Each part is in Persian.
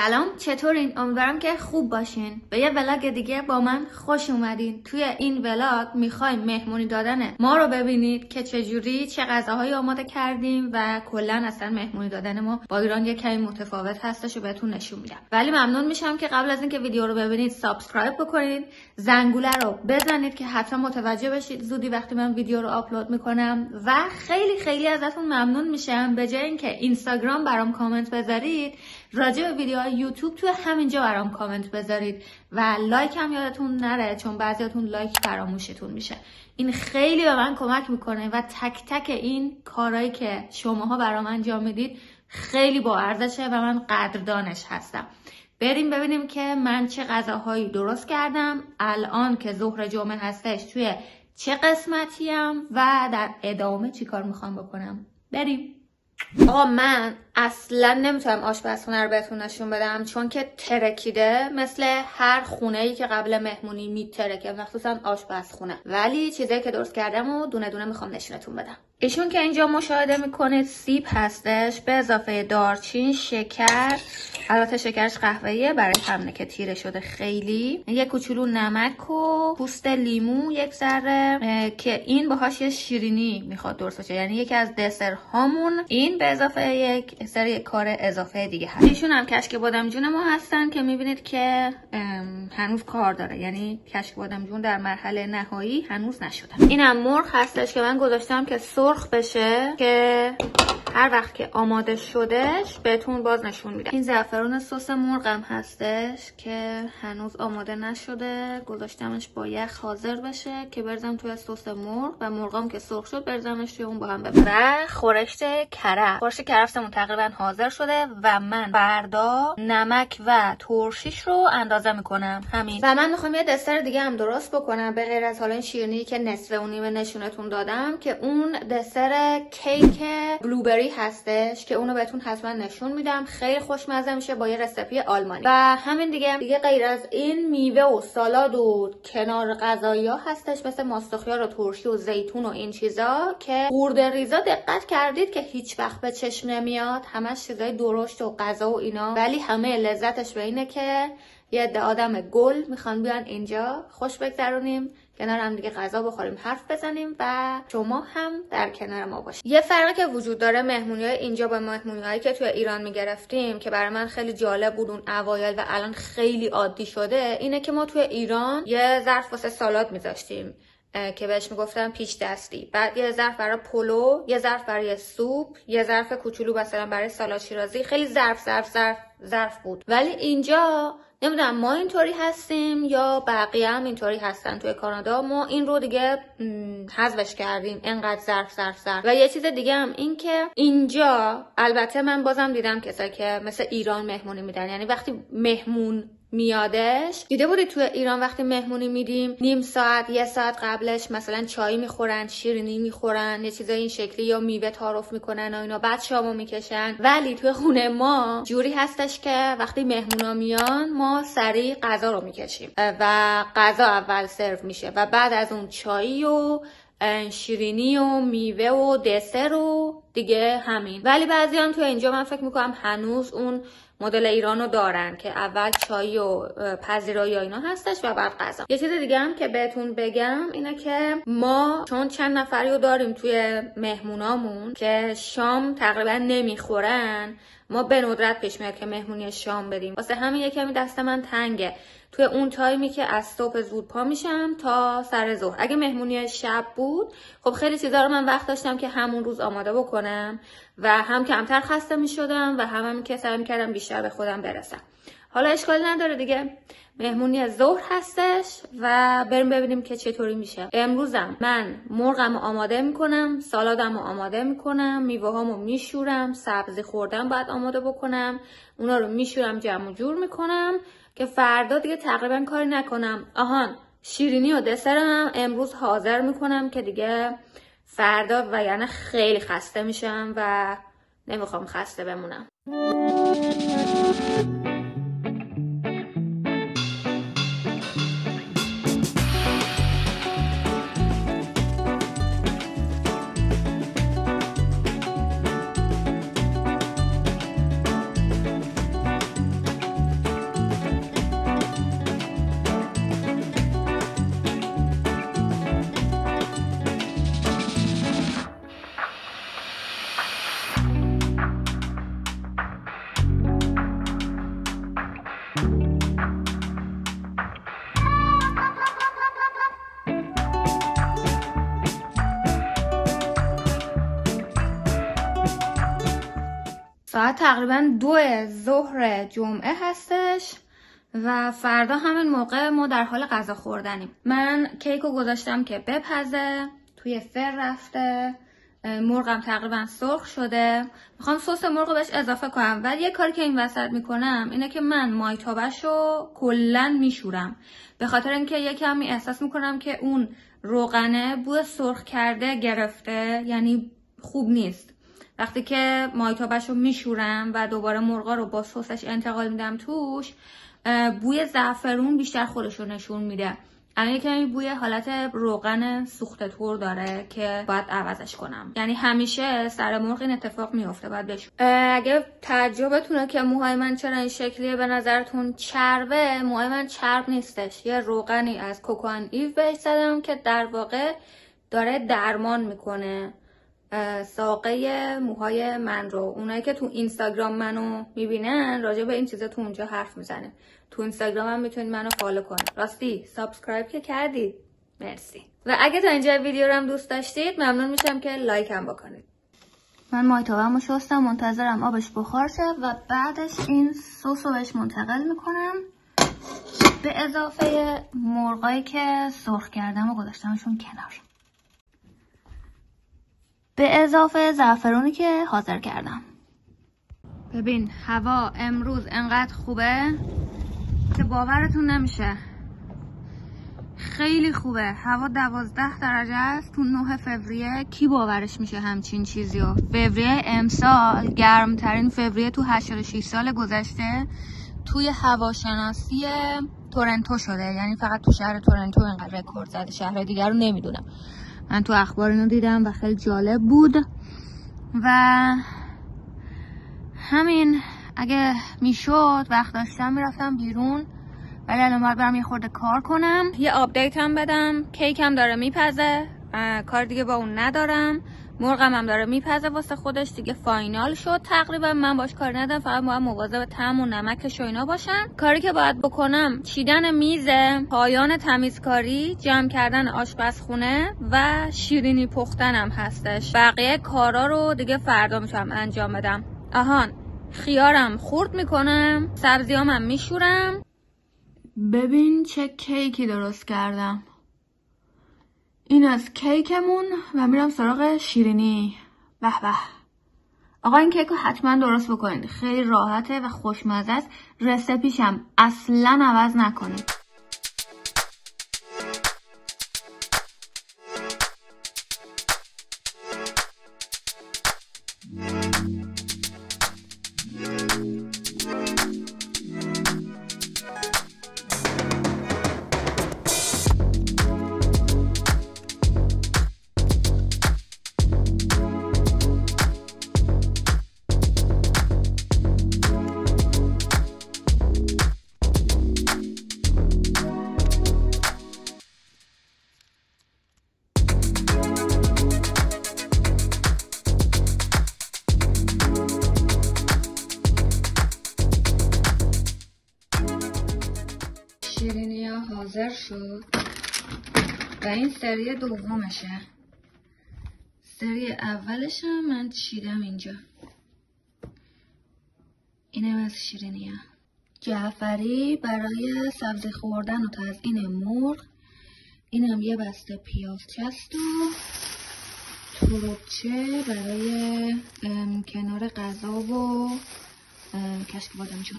سلام، چطورین؟ امیدوارم که خوب باشین. به یه ولاگ دیگه با من خوش اومدین. توی این ولاگ میخوایم مهمونی دادن ما رو ببینید که چجوری چه غذاهایی آماده کردیم و کلا اصلا مهمونی دادن ما با ایران یه کمی متفاوت هستش و بهتون نشون میدم. ولی ممنون میشم که قبل از اینکه ویدیو رو ببینید سابسکرایب بکنید، زنگوله رو بزنید که حتما متوجه بشید زودی وقتی من ویدیو رو آپلود میکنم و خیلی ازتون ممنون میشم به جای اینکه اینستاگرام برام کامنت بذارید راجع به ویدیوهای یوتیوب تو همینجا برام کامنت بذارید و لایک هم یادتون نره، چون بعضیاتون لایک فراموشتون میشه. این خیلی به من کمک میکنه و تک تک این کارهایی که شماها برام انجام میدید خیلی با ارزشه و من قدردانش هستم. بریم ببینیم که من چه غذاهایی درست کردم الان که ظهر جمعه هستش، توی چه قسمتیم و در ادامه چی کار میخوام بکنم. بریم. آقا من اصلا نمیتونم آشپزخونه رو بهتون نشون بدم چون که ترکیده، مثل هر خونه‌ای که قبل مهمونی میترکه، مخصوصا آشپزخونه. ولی چیزایی که درست کردم و دونه دونه میخوام نشونتون بدم. ایشون که اینجا مشاهده میکنید سیب هستش به اضافه دارچین، شکر، البته شکرش قهوه‌ایه برای همینه که تیره شده خیلی، یک کوچولو نمک و پوست لیمو یک ذره که این باهاش یه شیرینی میخواد درست بشه، یعنی یکی از دسرهامون این به اضافه یک سری کار اضافه دیگه هست. ایشون هم کشک بادمجون ما هستن که میبینید که هنوز کار داره، یعنی کشک بادمجون در مرحله نهایی هنوز نشده. اینم مرغ هستش که من گذاشتم که سرخ بشه که هر وقت که آماده شدش بهتون باز نشون میدم. این زعفران سس مرغم هستش که هنوز آماده نشده، گذاشتمش با یخ حاضر بشه که برزم توی سس مرغ و مرغام که سرخ شد برزمش توی اون با هم ببرم. و خورشت کرفس. خورشت کرفسمون تقریبا حاضر شده و من فردا نمک و ترشیش رو اندازه میکنم. همین. و من میخوام یه دسر دیگه هم درست بکنم به غیر از حالا این شیرینی که نصف و نیمه نشونتون دادم، که اون دسر کیک بلوبری هستش که اونو بهتون حتما نشون میدم. خیلی خوشمزه میشه با یه رسیپی آلمانی. و همین دیگه غیر از این میوه و سالاد و کنار غذایی ها هستش، مثل ماستخیار و ترشی و زیتون و این چیزا که خورده ریزا دقت کردید که هیچ وقت به چشم نمیاد، همش چیزای درشت و غذا و اینا، ولی همه لذتش به اینه که یه عده آدم گل میخوان بیان اینجا خوش بگذرونیم، کنار هم دیگه غذا بخوریم، حرف بزنیم و شما هم در کنار ما باشید. یه فرقی که وجود داره مهمونی‌های اینجا با مهمونی‌هایی که توی ایران میگرفتیم که برای من خیلی جالب بود اون اوایل و الان خیلی عادی شده، اینه که ما توی ایران یه ظرف واسه سالاد میذاشتیم که بهش میگفتن پیش دستی، بعد یه ظرف برای پلو، یه ظرف برای سوپ، یه ظرف کوچولو مثلا برای سالاد شیرازی، خیلی ظرف بود. ولی اینجا نمیدونم ما اینطوری هستیم یا بقیه هم اینطوری هستن. توی کانادا ما این رو دیگه حذفش کردیم، اینقدر ظرف. و یه چیز دیگه هم این که اینجا البته من بازم دیدم کسایی که مثل ایران مهمونی میدن، یعنی وقتی مهمون میادش، دیده بودید توی ایران وقتی مهمونی میدیم نیم ساعت یه ساعت قبلش مثلا چای میخورن، شیرینی میخورن، یه چیزای این شکلی، یا میوه تعارف میکنن و اینا، بعد شامو میکشن. ولی توی خونه ما جوری هستش که وقتی مهمونا میان ما سریع غذا رو میکشیم و غذا اول سرو میشه و بعد از اون چای و شیرینی و میوه و دسر و دیگه همین. ولی بعضی هم توی اینجا من فکر میکنم هنوز اون مدل ایرانو دارن که اول چای و پذیرایی اینا هستش و بعد غذا. یه چیز دیگه هم که بهتون بگم اینه که ما چون چند نفریو داریم توی مهمونامون که شام تقریبا نمیخورن، ما به ندرت پیش میاد که مهمونی شام بدیم. واسه همین یه کمی دست من تنگه توی اون تایمی که از صبح زود پا میشم تا سر ظهر. اگه مهمونی شب بود خب خیلی چیزا رو من وقت داشتم که همون روز آماده بکنم و هم کمتر خسته میشدم و هم که سعی میکردم بیشتر به خودم برسم. حالا اشکالی نداره دیگه، مهمونی ظهر هستش و بریم ببینیم که چطوری میشه. امروزم من مرغمو آماده میکنم، سالادمو آماده میکنم، میوه‌هامو میشورم، سبزی خوردم باید آماده بکنم، اونا رو میشورم جمع و جور میکنم که فردا دیگه تقریبا کاری نکنم. آهان شیرینی و دسرم امروز حاضر میکنم که دیگه فردا و یعنی خیلی خسته میشم و نمیخوام خسته بمونم. ساعت تقریبا 2 ظهر جمعه هستش و فردا همین موقع ما در حال غذا خوردنیم. من کیک رو گذاشتم که بپزه، توی فر رفته، مرغم تقریبا سرخ شده. میخوام سس مرغ رو بهش اضافه کنم، ولی یه کاری که این وسط میکنم اینه که من مایتابش رو کلن میشورم، به خاطر اینکه یه کمی احساس میکنم که اون روغنه بوی سرخ کرده گرفته، یعنی خوب نیست. وقتی که مایتابش رو میشورم و دوباره مرغا رو با سسش انتقال میدم توش، بوی زعفرون بیشتر خودش رو نشون میده. الان یکمی بوی حالت روغن سوخته طور داره که باید عوضش کنم. یعنی همیشه سر مرغ این اتفاق میفته باید بشون. اگه تعجبتونه که موهای من چرا این شکلیه به نظرتون چربه، موهای من چرب نیستش. یه روغنی از کوکوان ایو بهش زدم که در واقع داره درمان میکنه ساقه موهای من رو. اونایی که تو اینستاگرام منو میبینن راجع به این چیزا تو اونجا حرف میزنه. تو اینستاگرام هم میتونید منو فالو کنید. راستی سابسکرایب که کردید، مرسی. و اگه تا اینجا ویدیو رو هم دوست داشتید ممنون میشم که لایک هم بکنید. من مایتابه‌مو شستم، منتظرم آبش بخار شه و بعدش این سس رو بهش منتقل میکنم به اضافه مرغایی که سرخ کردم و گذاشتمشون کنار، به اضافه زعفرونی که حاضر کردم. ببین هوا امروز انقدر خوبه که باورتون نمیشه. خیلی خوبه. هوا 12 درجه است تو 9 فوریه. کی باورش میشه همچین چیزیو؟ فوریه امسال گرمترین فوریه تو 86 سال گذشته توی هواشناسی تورنتو شده. یعنی فقط تو شهر تورنتو اینقدر رکورد زده، شهر دیگر رو نمیدونم. من تو اخبار اینو دیدم و خیلی جالب بود. و همین، اگه میشد وقت داشتم میرفتم بیرون، ولی الان باید برم یه خورده کار کنم، یه آپدیت هم بدم. کیکم داره میپزه، کار دیگه با اون ندارم. مرغم هم داره میپزه واسه خودش، دیگه فاینال شد تقریبا. من باش کار ندارم، فقط باید مواظب طعم و نمکش و اینا باشم. کاری که باید بکنم چیدن میز، پایان تمیزکاری، جمع کردن آشپزخونه و شیرینی پختنم هستش. بقیه کارا رو دیگه فردا میتونم انجام بدم. آهان، خیارم خورد میکنم، سبزیامم میشورم. ببین چه کیکی درست کردم. این از کیکمون و میرم سراغ شیرینی. به به. آقا این کیک رو حتما درست بکنید، خیلی راحته و خوشمزه است. رسیپیشم اصلا عوض نکنید. شیرینی ها حاضر شد و این سری دومشه. سری اولش هم من چیدم اینجا. اینم از شیرینی ها. جعفری برای سبزی خوردن و تزیین مرغ. اینم یه بسته پیاز چست و تربچه برای کنار غذا و کشک بادمجون.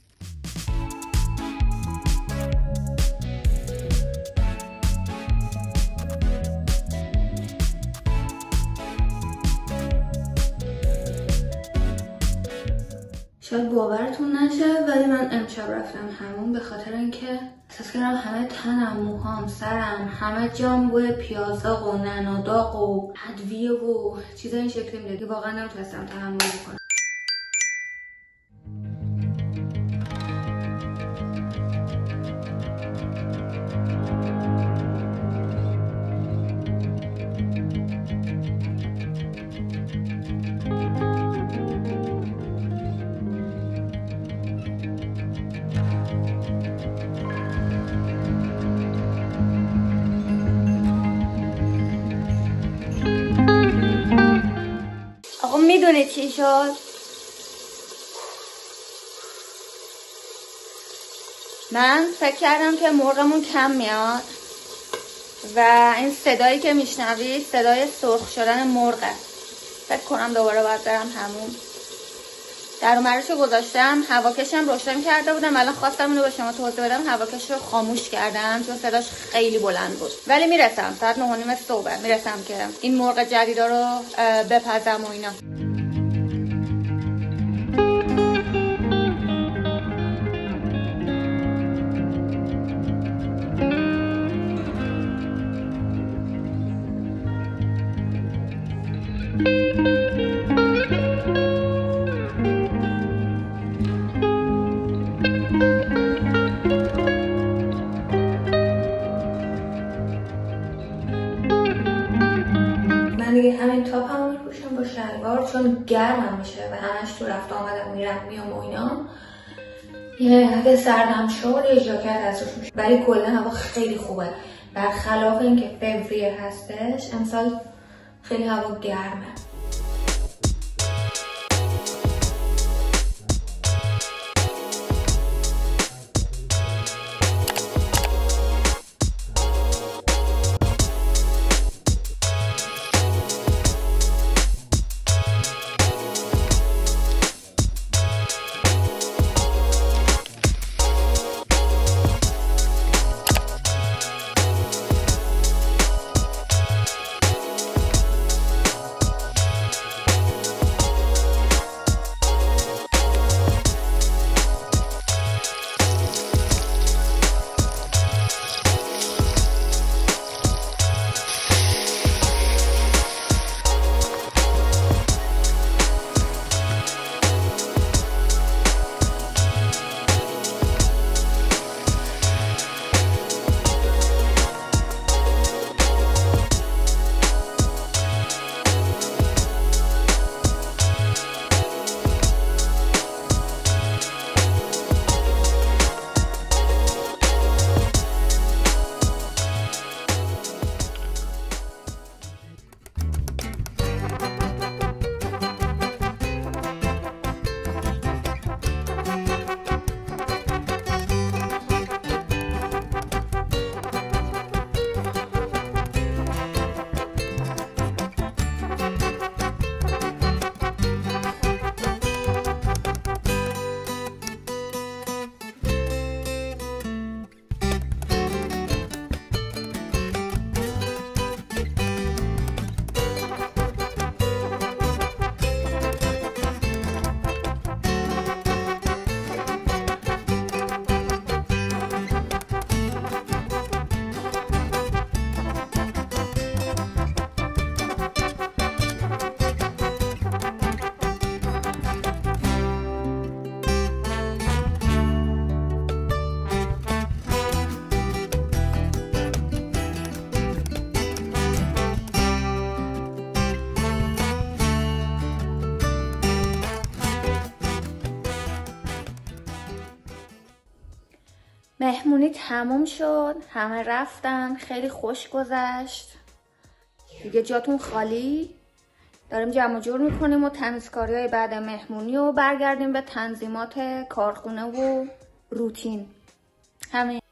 شاید باورتون نشه ولی من امشب رفتم حموم، به خاطر اینکه احساس کردم همه تنم، موهام، سرم، همه جام بوی پیازداغ و نعناداغ و ادویه و چیزای این شکلی میده که واقعا نمیتونستم تحمل کنم. میدونید چی شد؟ من فکر کردم که مرغمون کم میاد و این صدایی که میشنوید صدای سرخ شدن مرغه. فکر کنم دوباره باید برم همون. در مرشو گذاشتم، هواکشم روشن کرده بودم. الان خواستم اینو به شما توضیح بدم، هواکش رو خاموش کردم چون صداش خیلی بلند بود. ولی میرسم ساعت 9:30 صبح میرسم که این مرغ جدیدا رو بپزم و اینا. دیگه همین تاپ هم میپوشم با شلوار چون گرمم میشه و همش تو رفت آمدم میام و اینا. اگه سردم شد یه جاکت ازش میشه، ولی کلا هوا خیلی خوبه. برخلاف اینکه فوریه هستش امسال خیلی هوا گرمه. مهمونی تموم شد، همه رفتن، خیلی خوش گذشت. دیگه جاتون خالی. داریم جمع جور میکنیم و تمیزکاری‌های بعد مهمونی و برگردیم به تنظیمات کارخونه و روتین. همین.